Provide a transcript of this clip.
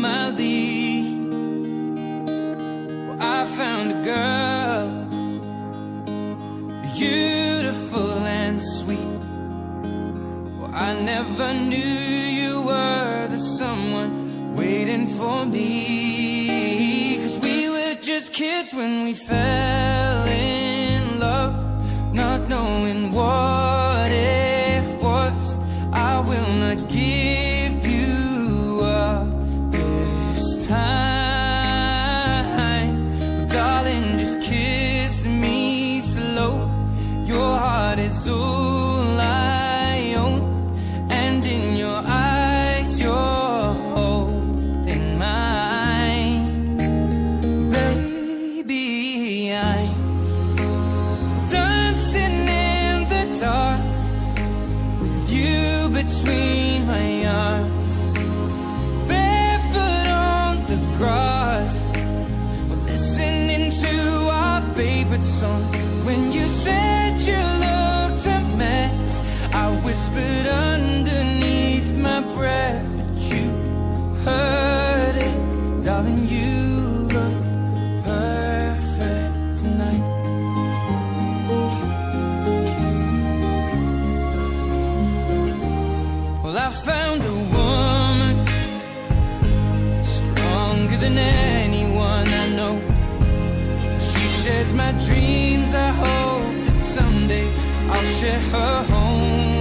my lead. Well, I found a girl, beautiful and sweet. Well, I never knew you were the someone waiting for me. 'Cause we were just kids when we fell in love, not knowing what it was. I will not give you up this time. Darling, just kiss me slow. Your heart is all I own, and in your eyes you're holding mine. Baby, I'm dancing in the dark with you between my arms, barefoot on the grass. We're listening to our favorite song. When you said you looked a mess, I whispered underneath my breath, but you heard it. Darling, you look perfect tonight. Well, I found a woman stronger than anyone I know. She shares my dreams. I hope that someday I'll share her home.